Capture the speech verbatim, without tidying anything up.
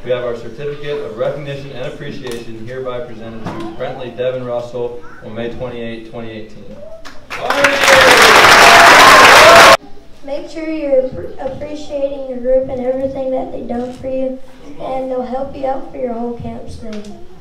we have our certificate of recognition and appreciation hereby presented to Brentley Devin Russell on May twenty-eighth, twenty eighteen. Make sure you're appreciating your group and everything that they've done for you, and they'll help you out for your whole camp stay.